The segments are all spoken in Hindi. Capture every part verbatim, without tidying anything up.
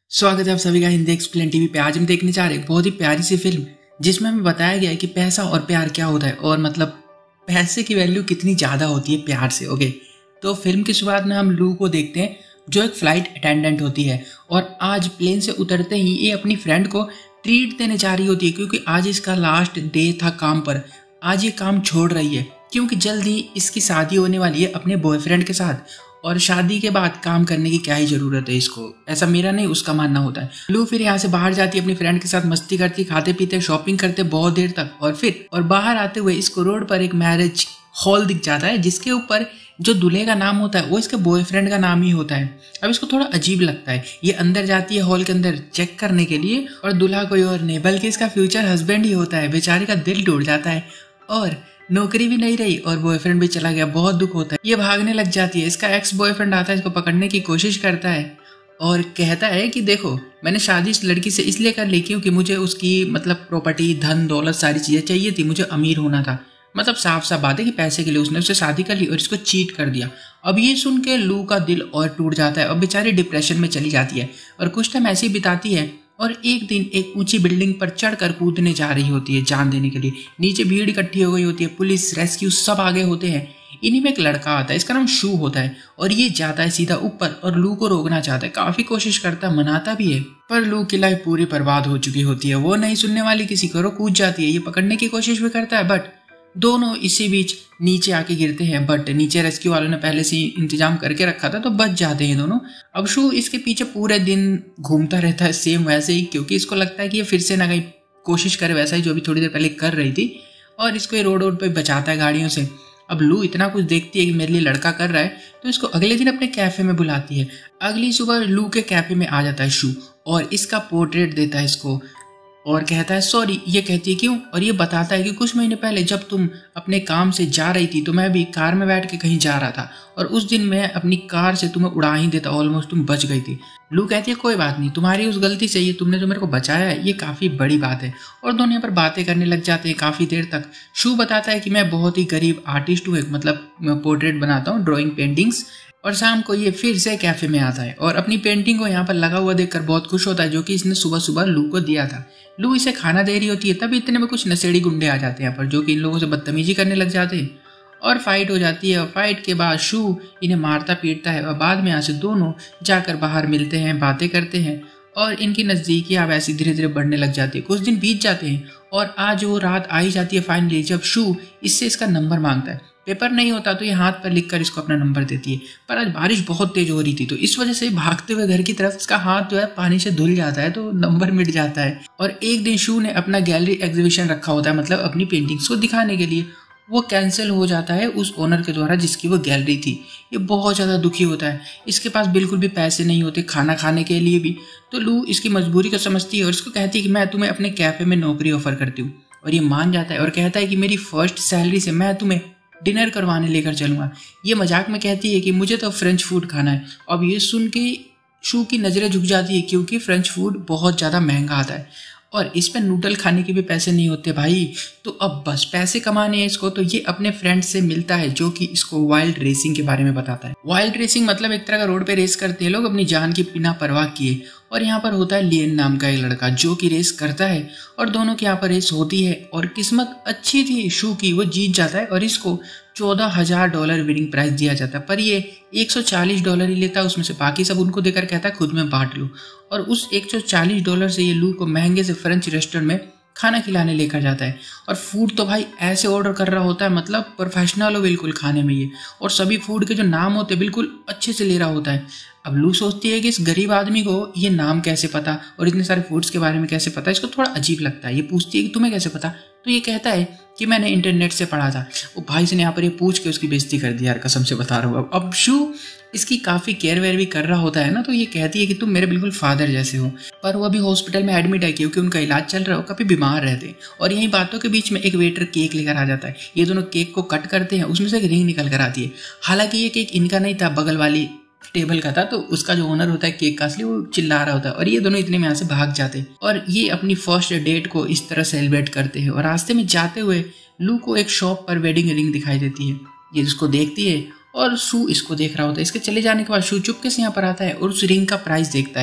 स्वागत है आप सभी का हिंदी एक्सप्लेन टीवी पे। आज हम देखने जा रहे हैं बहुत ही प्यारी सी फिल्म जिसमें हमें बताया गया है कि पैसा और प्यार क्या होता है और मतलब पैसे की वैल्यू कितनी ज़्यादा होती है प्यार से। ओके, तो फिल्म की शुरुआत में हम लू को देखते हैं जो एक फ्लाइट अटेंडेंट होती है और आज प्लेन से उतरते ही ये अपनी फ्रेंड को ट्रीट देने जा रही होती है क्योंकि आज इसका लास्ट डे था काम पर। आज ये काम छोड़ रही है क्योंकि जल्द ही इसकी शादी होने वाली है अपने बॉयफ्रेंड के साथ और शादी के बाद काम करने की क्या ही जरूरत है इसको, ऐसा मेरा नहीं उसका मानना होता है। लू फिर यहाँ से बाहर जाती है, अपनी फ्रेंड के साथ मस्ती करती, खाते पीते शॉपिंग करते बहुत देर तक और फिर और बाहर आते हुए इसको रोड पर एक मैरिज हॉल दिख जाता है जिसके ऊपर जो दूल्हे का नाम होता है वो इसके बॉयफ्रेंड का नाम ही होता है। अब इसको थोड़ा अजीब लगता है, ये अंदर जाती है हॉल के अंदर चेक करने के लिए और दूल्हा कोई और नहीं बल्कि इसका फ्यूचर हस्बैंड ही होता है। बेचारे का दिल टूट जाता है और नौकरी भी नहीं रही और बॉयफ्रेंड भी चला गया, बहुत दुख होता है। ये भागने लग जाती है, इसका एक्स बॉयफ्रेंड आता है, इसको पकड़ने की कोशिश करता है और कहता है कि देखो मैंने शादी इस लड़की से इसलिए कर ली क्योंकि मुझे उसकी मतलब प्रॉपर्टी धन दौलत सारी चीज़ें चाहिए थी, मुझे अमीर होना था। मतलब साफ साफ बात है कि पैसे के लिए उसने उससे शादी कर ली और इसको चीट कर दिया। अब ये सुन के लू का दिल और टूट जाता है और बेचारी डिप्रेशन में चली जाती है और कुछ टाइम ऐसे ही बिताती है और एक दिन एक ऊंची बिल्डिंग पर चढ़कर कूदने जा रही होती है जान देने के लिए। नीचे भीड़ इकट्ठी हो गई होती है, पुलिस रेस्क्यू सब आगे होते हैं। इन्हीं में एक लड़का आता है, इसका नाम शू होता है और ये जाता है सीधा ऊपर और लू को रोकना चाहता है, काफी कोशिश करता है, मनाता भी है पर लू की लाइफ पूरी बर्बाद हो चुकी होती है। वो नहीं सुनने वाली किसी को कूद जाती है, ये पकड़ने की कोशिश भी करता है बट दोनों इसी बीच नीचे आके गिरते हैं। बट नीचे रेस्क्यू वालों ने पहले से इंतजाम करके रखा था तो बच जाते हैं दोनों। अब शू इसके पीछे पूरे दिन घूमता रहता है सेम वैसे ही क्योंकि इसको लगता है कि ये फिर से ना कहीं कोशिश करे वैसा ही जो भी थोड़ी देर पहले कर रही थी और इसको ये रोड रोड पे बचाता है गाड़ियों से। अब लू इतना कुछ देखती है कि मेरे लिए लड़का कर रहा है तो इसको अगले दिन अपने कैफे में बुलाती है। अगली सुबह लू के कैफे में आ जाता है शू और इसका पोर्ट्रेट देता है इसको और कहता है सॉरी। ये कहती है क्यों और ये बताता है कि कुछ महीने पहले जब तुम अपने काम से जा रही थी तो मैं भी कार में बैठ के कहीं जा रहा था और उस दिन मैं अपनी कार से तुम्हें उड़ा ही देता, ऑलमोस्ट तुम बच गई थी। लू कहती है कोई बात नहीं, तुम्हारी उस गलती से ये तुमने जो मेरे को बचाया है ये काफ़ी बड़ी बात है और दोनों यहाँ पर बातें करने लग जाते हैं काफ़ी देर तक। शू बताता है कि मैं बहुत ही गरीब आर्टिस्ट हूँ, मतलब मैं पोर्ट्रेट बनाता हूँ, ड्राइंग पेंटिंग्स। और शाम को ये फिर से कैफे में आता है और अपनी पेंटिंग को यहाँ पर लगा हुआ देखकर बहुत खुश होता है जो कि इसने सुबह सुबह लू को दिया था। लू इसे खाना दे रही होती है तभी इतने में कुछ नशेड़ी गुंडे आ जाते हैं यहाँ पर जो कि इन लोगों से बदतमीजी करने लग जाते हैं और फाइट हो जाती है और फाइट के बाद शू इन्हें मारता पीटता है और बाद में यहाँ से दोनों जाकर बाहर मिलते हैं, बातें करते हैं और इनकी नज़दीकियाँ वैसे धीरे धीरे बढ़ने लग जाती है। कुछ दिन बीत जाते हैं और आज वो रात आई जाती है फाइनली जब शू इससे इसका नंबर मांगता है। पेपर नहीं होता तो ये हाथ पर लिखकर इसको अपना नंबर देती है पर आज बारिश बहुत तेज हो रही थी तो इस वजह से भागते हुए घर की तरफ इसका हाथ जो है पानी से धुल जाता है तो नंबर मिट जाता है। और एक दिन शू ने अपना गैलरी एग्जीबिशन रखा होता है, मतलब अपनी पेंटिंग्स को दिखाने के लिए, वो कैंसिल हो जाता है उस ओनर के द्वारा जिसकी वो गैलरी थी। ये बहुत ज़्यादा दुखी होता है, इसके पास बिल्कुल भी पैसे नहीं होते खाना खाने के लिए भी। तो लू इसकी मजबूरी को समझती है और इसको कहती है कि मैं तुम्हें अपने कैफे में नौकरी ऑफर करती हूँ और ये मान जाता है और कहता है कि मेरी फर्स्ट सैलरी से मैं तुम्हें डिनर करवाने लेकर चलूँगा। ये मजाक में कहती है कि मुझे तो फ्रेंच फूड खाना है। अब ये सुन के शू की नज़रें झुक जाती है क्योंकि फ्रेंच फूड बहुत ज़्यादा महंगा आता है और इस पर नूडल खाने के भी पैसे नहीं होते भाई। तो अब बस पैसे कमाने हैं इसको। तो ये अपने फ्रेंड से मिलता है जो कि इसको वाइल्ड रेसिंग के बारे में बताता है। वाइल्ड रेसिंग मतलब एक तरह का रोड पे रेस करते हैं लोग अपनी जान की बिना परवाह किए और यहाँ पर होता है लियन नाम का एक लड़का जो कि रेस करता है और दोनों की यहाँ पर रेस होती है और किस्मत अच्छी थी शू की, वो जीत जाता है और इसको चौदह हजार डॉलर विनिंग प्राइस दिया जाता है पर ये एक सौ चालीस डॉलर ही लेता है, उसमें से बाकी सब उनको देकर कहता है खुद में बांट लो। और उस एक सौ चालीस डॉलर से ये लू को महंगे से फ्रेंच रेस्टोरेंट में खाना खिलाने लेकर जाता है और फूड तो भाई ऐसे ऑर्डर कर रहा होता है, मतलब प्रोफेशनल हो बिल्कुल खाने में ये, और सभी फूड के जो नाम होते हैं बिल्कुल अच्छे से ले रहा होता है। अब लू सोचती है कि इस गरीब आदमी को ये नाम कैसे पता और इतने सारे फूड्स के बारे में कैसे पता, इसको थोड़ा अजीब लगता है। ये पूछती है कि तुम्हें कैसे पता, तो ये कहता है कि मैंने इंटरनेट से पढ़ा था। वो भाई से ने यहाँ पर ये पूछ के उसकी बेइज्जती कर दी यार, कसम से बता रहा हूँ। अब शू इसकी काफ़ी केयर वेयर भी कर रहा होता है ना, तो ये कहती है कि तुम मेरे बिल्कुल फादर जैसे हो, पर वो अभी हॉस्पिटल में एडमिट है क्योंकि उनका इलाज चल रहा हो, काफ़ी बीमार रहते। और यही बातों के बीच में एक वेटर केक लेकर आ जाता है। ये दोनों केक को कट करते हैं, उसमें से एक रिंग निकल कर आती है। हालांकि ये केक इनका नहीं था, बगल वाली टेबल का था, तो उसका जो ओनर होता है केक का असली, वो चिल्ला रहा होता है और ये दोनों इतने में यहाँ से भाग जाते हैं और ये अपनी फर्स्ट डेट को इस तरह सेलिब्रेट करते हैं। और रास्ते में जाते हुए लू को एक शॉप पर वेडिंग रिंग दिखाई देती है, ये जिसको देखती है और शू इसको देख रहा होता है। इसके चले जाने के बाद शू चुपके से यहाँ पर आता है और उस रिंग का प्राइस देखता है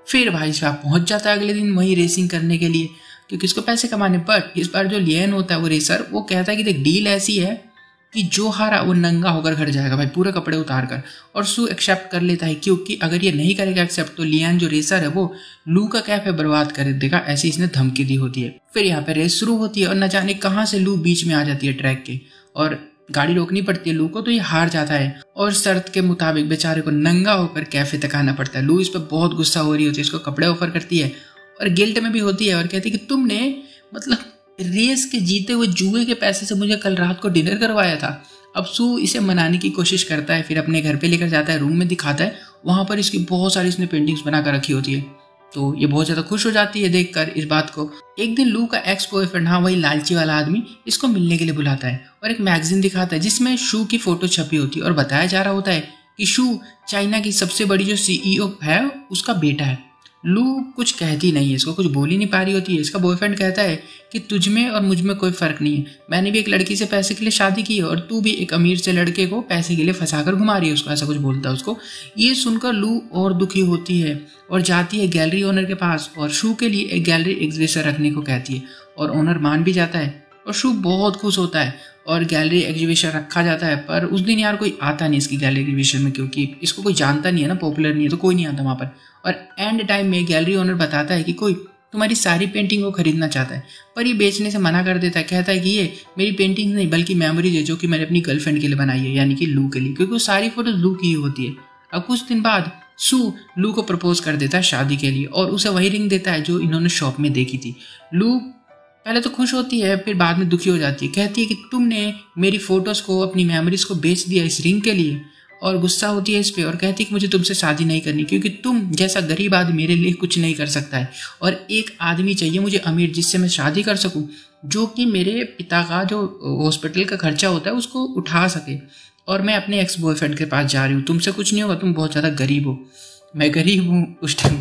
फिर भाई साहब पहुंच जाता है अगले दिन वही रेसिंग करने के लिए, क्योंकि इसको पैसे कमाने। बट इस बार जो लियन होता है वो रेसर, वो कहता है कि देख डील ऐसी है कि जो हारा वो नंगा होकर घर जाएगा भाई, पूरे कपड़े उतार कर। और सू एक्सेप्ट कर लेता है, क्योंकि अगर ये नहीं करेगा एक्सेप्ट तो लियन जो रेसर है वो लू का कैफे बर्बाद कर देगा, ऐसी इसने धमकी दी होती है। फिर यहाँ पे रेस शुरू होती है और न जाने कहाँ से लू बीच में आ जाती है ट्रैक के, और गाड़ी रोकनी पड़ती है लू को, तो ये हार जाता है और शर्त के मुताबिक बेचारे को नंगा होकर कैफे तक आना पड़ता है। लू इस पर बहुत गुस्सा हो रही होती है, इसको कपड़े ऑफर करती है और गिल्ट में भी होती है और कहती है कि तुमने मतलब रेस के जीते हुए जुए के पैसे से मुझे कल रात को डिनर करवाया था। अब सू इसे मनाने की कोशिश करता है, फिर अपने घर पे लेकर जाता है, रूम में दिखाता है, वहां पर इसकी बहुत सारी इसने पेंटिंग्स बना कर रखी होती है। तो ये बहुत ज्यादा खुश हो जाती है देखकर इस बात को। एक दिन लू का एक्स बॉयफ्रेंड, हाँ वही लालची वाला आदमी, इसको मिलने के लिए बुलाता है और एक मैगजीन दिखाता है जिसमें शू की फोटो छपी होती है और बताया जा रहा होता है कि शू चाइना की सबसे बड़ी जो सीईओ है उसका बेटा है। लू कुछ कहती नहीं है, इसको कुछ बोल ही नहीं पा रही होती है। इसका बॉयफ्रेंड कहता है कि तुझ में और मुझ में कोई फर्क नहीं है, मैंने भी एक लड़की से पैसे के लिए शादी की है और तू भी एक अमीर से लड़के को पैसे के लिए फंसाकर घुमा रही है उसको, ऐसा कुछ बोलता है उसको। ये सुनकर लू और दुखी होती है और जाती है गैलरी ओनर के पास और शू के लिए एक गैलरी एग्जिबिशन रखने को कहती है और ओनर मान भी जाता है और शू बहुत खुश होता है और गैलरी एग्जीबिशन रखा जाता है। पर उस दिन यार कोई आता नहीं इसकी गैलरी एग्जीबिशन में, क्योंकि इसको कोई जानता नहीं है ना, पॉपुलर नहीं है, तो कोई नहीं आता वहाँ पर। और एंड टाइम में गैलरी ओनर बताता है कि कोई तुम्हारी सारी पेंटिंग को खरीदना चाहता है, पर ये बेचने से मना कर देता है। कहता है कि ये मेरी पेंटिंग नहीं बल्कि मेमोरीज है जो कि मैंने अपनी गर्लफ्रेंड के लिए बनाई है, यानी कि लू के लिए, क्योंकि वो सारी फोटोज लू की ही होती है। अब कुछ दिन बाद सू लू को प्रपोज कर देता है शादी के लिए और उसे वही रिंग देता है जो इन्होंने शॉप में देखी थी। लू पहले तो खुश होती है, फिर बाद में दुखी हो जाती है, कहती है कि तुमने मेरी फोटोज को, अपनी मेमोरीज को बेच दिया इस रिंग के लिए, और गुस्सा होती है इस पे और कहती है कि मुझे तुमसे शादी नहीं करनी क्योंकि तुम जैसा गरीब आदमी मेरे लिए कुछ नहीं कर सकता है, और एक आदमी चाहिए मुझे अमीर जिससे मैं शादी कर सकूं, जो कि मेरे पिता का जो हॉस्पिटल का खर्चा होता है उसको उठा सके। और मैं अपने एक्स बॉयफ्रेंड के पास जा रही हूँ, तुमसे कुछ नहीं होगा, तुम बहुत ज़्यादा गरीब हो। मैं गरीब हूँ उस टाइम।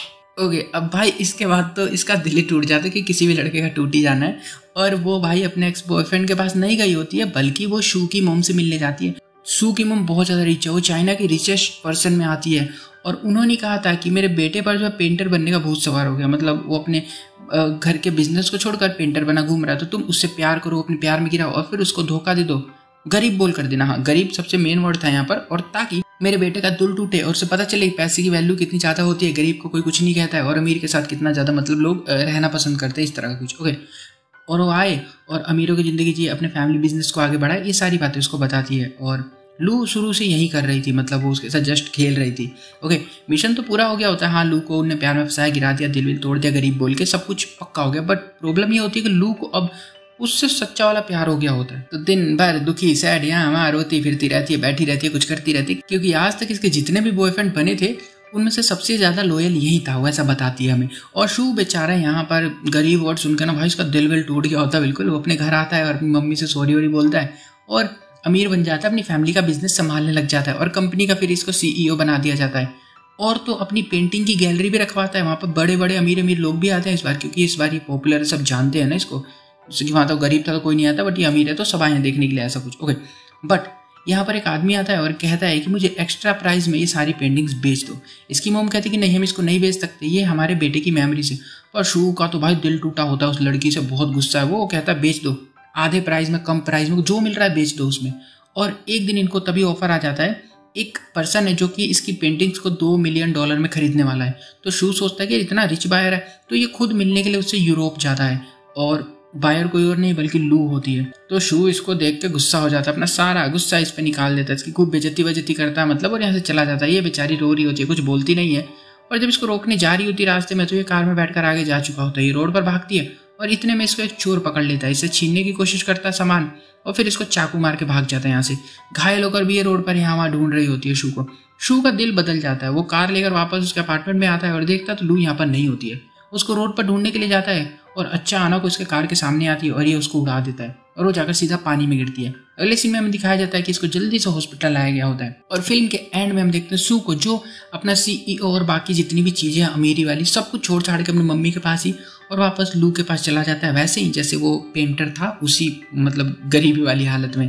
ओके okay, अब भाई इसके बाद तो इसका दिल ही टूट जाता है कि किसी भी लड़के का टूट ही जाना है। और वो भाई अपने एक्स बॉयफ्रेंड के पास नहीं गई होती है, बल्कि वो शू की मोम से मिलने जाती है। शू की मोम बहुत ज़्यादा रिच है, वो चाइना की रिचेस्ट पर्सन में आती है और उन्होंने कहा था कि मेरे बेटे पर जो है पेंटर बनने का भूत सवार हो गया, मतलब वो अपने घर के बिजनेस को छोड़कर पेंटर बना घूम रहा है, तो तुम उससे प्यार करो, अपने प्यार में गिराओ और फिर उसको धोखा दे दो। गरीब बोल कर देना, हाँ गरीब सबसे मेन वर्ड था यहाँ पर, और ताकि मेरे बेटे का दिल टूटे और उसे पता चले पैसे की वैल्यू कितनी ज़्यादा होती है, गरीब को कोई कुछ नहीं कहता है और अमीर के साथ कितना ज़्यादा मतलब लोग रहना पसंद करते हैं, इस तरह का कुछ। ओके, और वो आए और अमीरों की ज़िंदगी जिए, अपने फैमिली बिजनेस को आगे बढ़ाए, ये सारी बातें उसको बताती है। और लू शुरू से यही कर रही थी, मतलब वो उसके साथ जस्ट खेल रही थी। ओके, मिशन तो पूरा हो गया होता है, हाँ लू को उनने प्यार में फंसाया, गिरा दिया, दिल विल तोड़ दिया गरीब बोल के, सब कुछ पक्का हो गया। बट प्रॉब्लम ये होती है कि लू को अब उससे सच्चा वाला प्यार हो गया होता है, तो दिन भर दुखी सैड यहाँ वहाँ रोती फिरती रहती है, बैठी रहती है, कुछ करती रहती है, क्योंकि आज तक इसके जितने भी बॉयफ्रेंड बने थे उनमें से सबसे ज्यादा लॉयल यही था, वैसा बताती है हमें। और शू बेचारा यहाँ पर गरीब वर्ड सुनकर ना भाई उसका दिल विल टूट गया होता है बिल्कुल। वो अपने घर आता है और अपनी मम्मी से सॉरी वोरी बोलता है और अमीर बन जाता है, अपनी फैमिली का बिजनेस संभालने लग जाता है और कंपनी का फिर इसको सीईओ बना दिया जाता है। और तो अपनी पेंटिंग की गैलरी भी रखवाता है, वहाँ पर बड़े बड़े अमीर अमीर लोग भी आते हैं इस बार, क्योंकि इस बार ये पॉपुलर है, सब जानते हैं ना इसको। जैसे कि वहाँ तो गरीब था तो कोई नहीं आता, बट ये अमीर है तो सब आए देखने के लिए, ऐसा कुछ। ओके, बट यहाँ पर एक आदमी आता है और कहता है कि मुझे एक्स्ट्रा प्राइस में ये सारी पेंटिंग्स बेच दो। इसकी मोम कहती है कि नहीं हम इसको नहीं बेच सकते, ये हमारे बेटे की मेमोरी से। और शू का तो भाई दिल टूटा होता है, उस लड़की से बहुत गुस्सा है, वो कहता है बेच दो, आधे प्राइस में, कम प्राइस में, जो मिल रहा है बेच दो उसमें। और एक दिन इनको तभी ऑफर आ जाता है, एक पर्सन है जो कि इसकी पेंटिंग्स को दो मिलियन डॉलर में खरीदने वाला है। तो शू सोचता है कि इतना रिच बायर है तो ये खुद मिलने के लिए उससे यूरोप जाता है, और बायर कोई और नहीं बल्कि लू होती है। तो शू इसको देख के गुस्सा हो जाता है, अपना सारा गुस्सा इस पे निकाल देता है, इसकी खूब बेइज्जती वजती करता है मतलब, और यहाँ से चला जाता है। ये बेचारी रो रही होती है, कुछ बोलती नहीं है। और जब इसको रोकने जा रही होती है रास्ते में, तो ये कार में बैठकर आगे जा चुका होता है, ये रोड पर भागती है और इतने में इसको एक चोर पकड़ लेता है, इससे छीनने की कोशिश करता है सामान और फिर इसको चाकू मार के भाग जाता है यहाँ से। घायल होकर भी ये रोड पर यहाँ वहाँ ढूंढ रही होती है शू को। शू का दिल बदल जाता है, वो कार लेकर वापस उसके अपार्टमेंट में आता है और देखता है तो लू यहाँ पर नहीं होती है। उसको रोड पर ढूंढने के लिए जाता है और अच्छा आना को उसके कार के सामने आती है और ये उसको उड़ा देता है और वो जाकर सीधा पानी में गिरती है। अगले सीन में हमें दिखाया जाता है कि इसको जल्दी से हॉस्पिटल लाया गया होता है और फिल्म के एंड में हम देखते हैं शू को, जो अपना सीईओ और बाकी जितनी भी चीजें हैं अमीरी वाली सब कुछ छोड़ छाड़ के अपनी मम्मी के पास ही और वापस लू के पास चला जाता है, वैसे ही जैसे वो पेंटर था, उसी मतलब गरीबी वाली हालत में।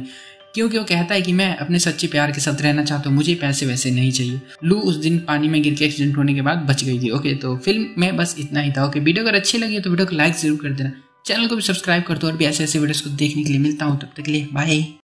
क्योंकि वो कहता है कि मैं अपने सच्चे प्यार के साथ रहना चाहता हूँ, मुझे पैसे वैसे नहीं चाहिए। लू उस दिन पानी में गिर के एक्सीडेंट होने के बाद बच गई थी। ओके, तो फिल्म में बस इतना ही था। ओके, वीडियो अगर अच्छी लगी तो वीडियो को लाइक जरूर कर देना, चैनल को भी सब्सक्राइब कर दो और भी ऐसे ऐसे वीडियोस को देखने के लिए। मिलता हूँ, तब तक के लिए बाय।